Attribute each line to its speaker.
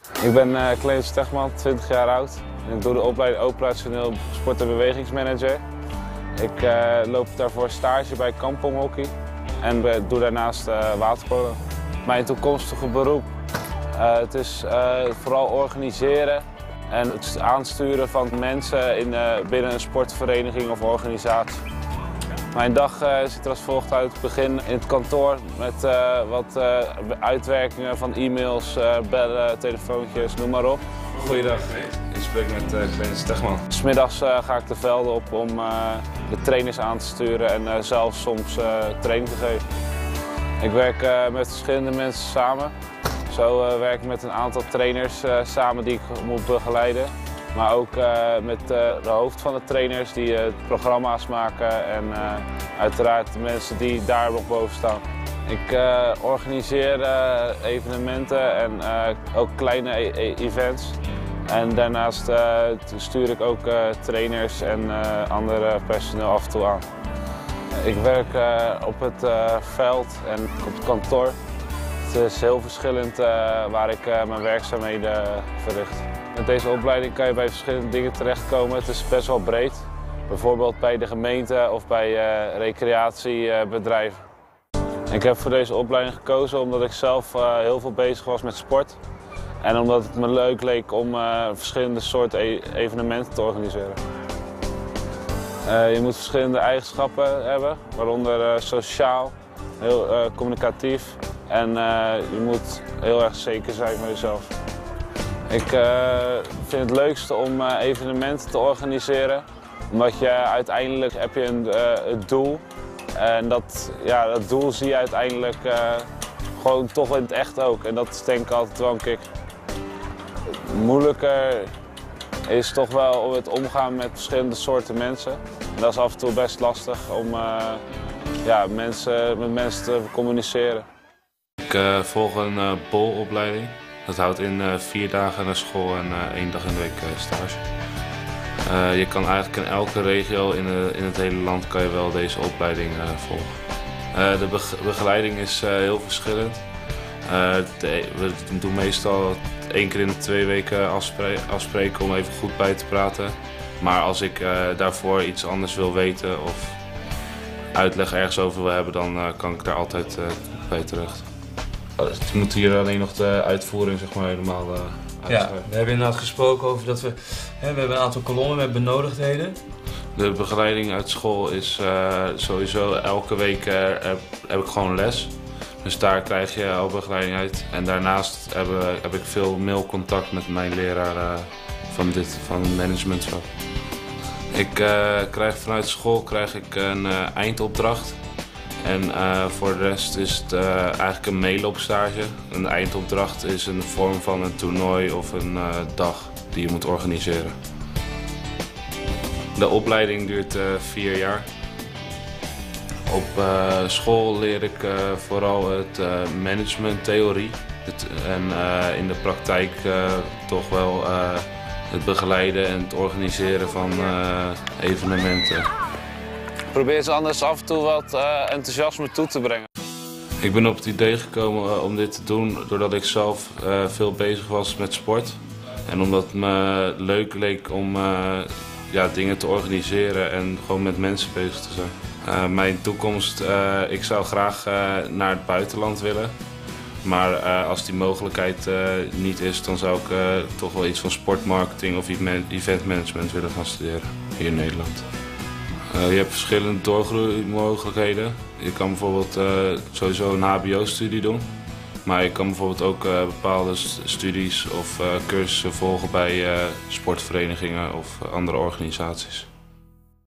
Speaker 1: Ik ben Clemens Stegman, 20 jaar oud. Ik doe de opleiding operationeel sport- en bewegingsmanager. Ik loop daarvoor stage bij Kampong Hockey en doe daarnaast waterpolo. Mijn toekomstige beroep, het is vooral organiseren en het aansturen van mensen binnen een sportvereniging of organisatie. Mijn dag ziet er als volgt uit. Ik begin in het kantoor met wat uitwerkingen van e-mails, bellen, telefoontjes, noem maar op.
Speaker 2: Goeiedag, ik spreek met Clemens Stegman.
Speaker 1: 'S Middags ga ik de velden op om de trainers aan te sturen en zelf soms training te geven. Ik werk met verschillende mensen samen. Zo werk ik met een aantal trainers samen die ik moet begeleiden. Maar ook met de hoofd van de trainers die programma's maken en uiteraard de mensen die daar nog boven staan. Ik organiseer evenementen en ook kleine events. En daarnaast stuur ik ook trainers en andere personeel af en toe aan. Ik werk op het veld en op het kantoor. Het is heel verschillend waar ik mijn werkzaamheden verricht. Met deze opleiding kan je bij verschillende dingen terechtkomen. Het is best wel breed. Bijvoorbeeld bij de gemeente of bij recreatiebedrijven. Ik heb voor deze opleiding gekozen omdat ik zelf heel veel bezig was met sport. En omdat het me leuk leek om verschillende soorten evenementen te organiseren. Je moet verschillende eigenschappen hebben, waaronder sociaal, heel communicatief en je moet heel erg zeker zijn van jezelf. Ik vind het leukste om evenementen te organiseren, omdat je uiteindelijk heb je een doel. En dat doel zie je uiteindelijk gewoon toch in het echt ook. En dat is denk ik altijd wel een kick. Moeilijker is toch wel het omgaan met verschillende soorten mensen. En dat is af en toe best lastig om met mensen te communiceren.
Speaker 2: Ik volg een BOL-opleiding. Dat houdt in 4 dagen naar school en 1 dag in de week stage. Je kan eigenlijk in elke regio in het hele land kan je wel deze opleiding volgen. De begeleiding is heel verschillend. We doen meestal 1 keer in de 2 weken afspreken om even goed bij te praten. Maar als ik daarvoor iets anders wil weten of uitleg ergens over wil hebben, dan kan ik daar altijd bij terecht. Je moet hier alleen nog de uitvoering zeg maar, helemaal uitschrijven.
Speaker 3: Ja, we hebben inderdaad gesproken over dat we hebben een aantal kolommen met benodigdheden.
Speaker 2: De begeleiding uit school is sowieso elke week heb ik gewoon les. Dus daar krijg je al begeleiding uit. En daarnaast heb ik veel mailcontact met mijn leraar van het managementvak. Vanuit school krijg ik een eindopdracht. En voor de rest is het eigenlijk een meeloopstage. Een eindopdracht is een vorm van een toernooi of een dag die je moet organiseren. De opleiding duurt 4 jaar. Op school leer ik vooral het managementtheorie. En in de praktijk toch wel het begeleiden en het organiseren van evenementen.
Speaker 1: Probeer ze anders af en toe wat enthousiasme toe te brengen.
Speaker 2: Ik ben op het idee gekomen om dit te doen doordat ik zelf veel bezig was met sport. En omdat het me leuk leek om dingen te organiseren en gewoon met mensen bezig te zijn. Mijn toekomst, ik zou graag naar het buitenland willen. Maar als die mogelijkheid niet is, dan zou ik toch wel iets van sportmarketing of eventmanagement willen gaan studeren hier in Nederland. Je hebt verschillende doorgroeimogelijkheden. Je kan bijvoorbeeld sowieso een hbo-studie doen. Maar je kan bijvoorbeeld ook bepaalde studies of cursussen volgen bij sportverenigingen of andere organisaties.